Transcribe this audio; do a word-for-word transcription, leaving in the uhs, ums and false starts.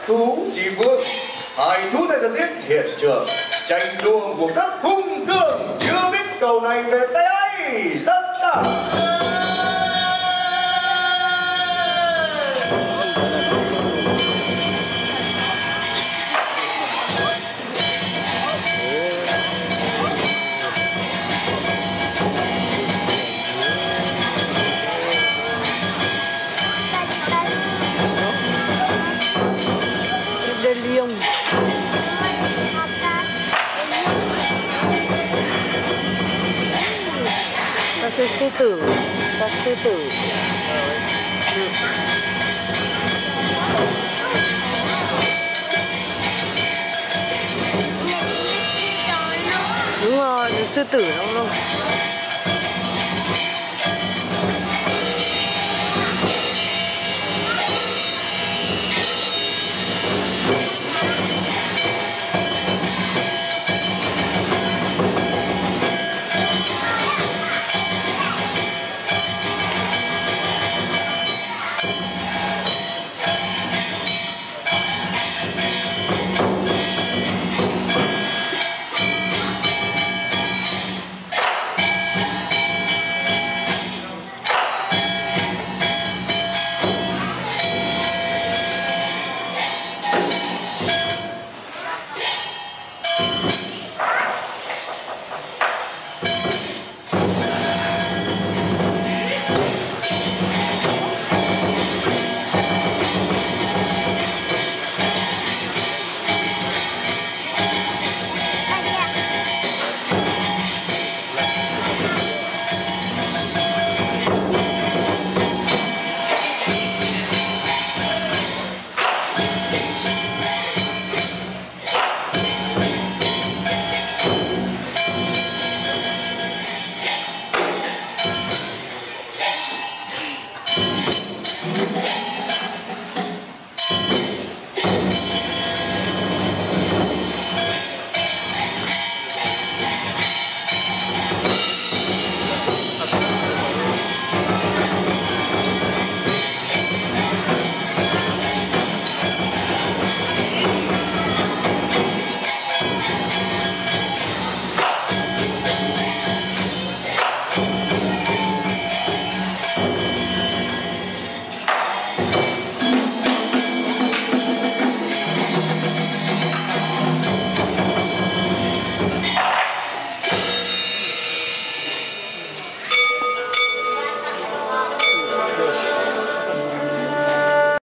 thú chi vương. Hai thú này ra giết hiện trường, tranh đua cuộc rất hung cường, chưa biết cầu này về tay ấy rất ta. Liêng ta sẽ sư tử ta sư tử đúng rồi sư tử đúng không?